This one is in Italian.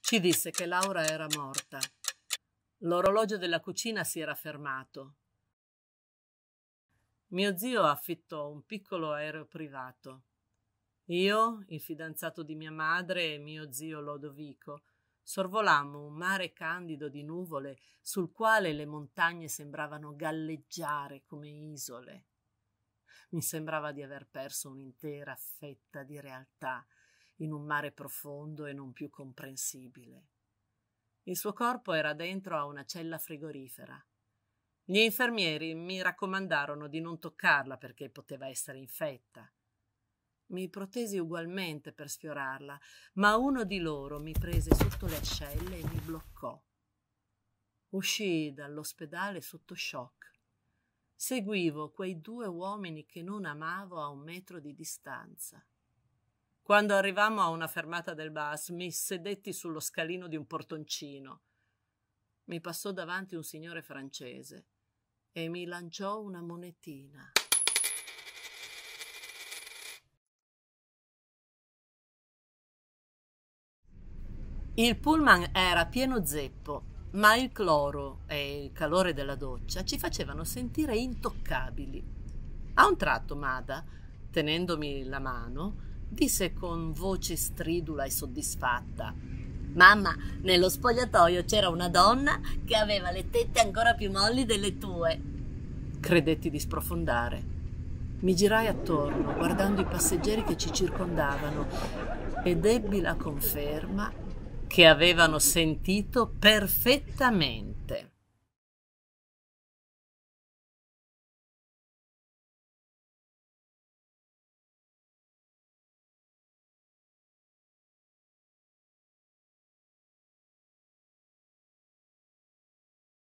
Ci disse che Laura era morta. L'orologio della cucina si era fermato. Mio zio affittò un piccolo aereo privato. Io, il fidanzato di mia madre e mio zio Lodovico sorvolammo un mare candido di nuvole sul quale le montagne sembravano galleggiare come isole. Mi sembrava di aver perso un'intera fetta di realtà in un mare profondo e non più comprensibile. Il suo corpo era dentro a una cella frigorifera. Gli infermieri mi raccomandarono di non toccarla perché poteva essere infetta. Mi protesi ugualmente per sfiorarla, ma uno di loro mi prese sotto le ascelle e mi bloccò. Uscii dall'ospedale sotto shock. Seguivo quei due uomini che non amavo a 1 metro di distanza. Quando arrivammo a una fermata del bus, mi sedetti sullo scalino di un portoncino. Mi passò davanti un signore francese e mi lanciò una monetina. Il pullman era pieno zeppo, ma il cloro e il calore della doccia ci facevano sentire intoccabili. A un tratto Mada, tenendomi la mano, disse con voce stridula e soddisfatta: «Mamma, nello spogliatoio c'era una donna che aveva le tette ancora più molli delle tue». Credetti di sprofondare. Mi girai attorno, guardando i passeggeri che ci circondavano, ed ebbi la conferma che avevano sentito perfettamente.